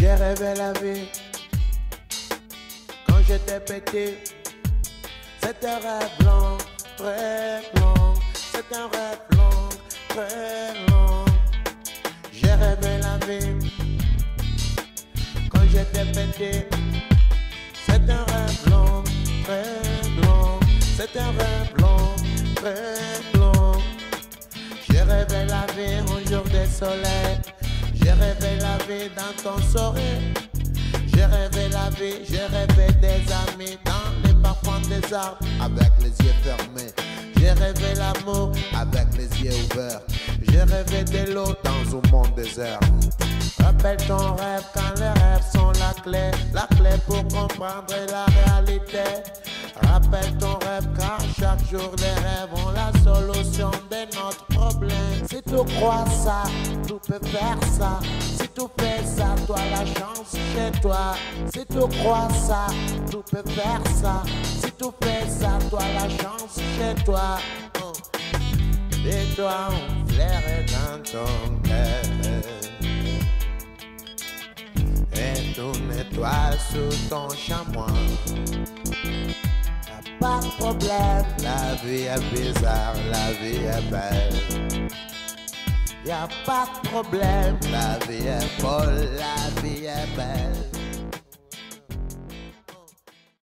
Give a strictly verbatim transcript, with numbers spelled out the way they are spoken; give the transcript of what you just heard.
J'ai rêvé la vie quand j'étais petit. C'est un rêve long, très long. C'est un rêve long, très long. J'ai rêvé la vie quand j'étais petit. C'est un rêve long, très long. C'est un rêve long, très long. J'ai rêvé la vie un jour de soleil. J'ai rêvé la vie dans ton sourire. J'ai rêvé la vie, j'ai rêvé des amis dans les parfums des arbres avec les yeux fermés. J'ai rêvé l'amour avec les yeux ouverts. J'ai rêvé de l'eau dans un monde désert. Rappelle ton rêve quand les rêves sont la clé, la clé pour comprendre la réalité. Rappelle ton rêve car chaque jour les rêves ont la solution de notre problème. Si tu crois ça, tu peux faire ça. Si tu fais ça, toi la chance chez toi. Si tu crois ça, tu peux faire ça. Si tu fais ça, toi la chance chez toi. Et toi on flaire dans ton cœur. Et une étoile sous ton chamois. Y'a pas de problème, la vie est bizarre, la vie est belle. Y'a pas de problème, la vie est folle, la vie est belle.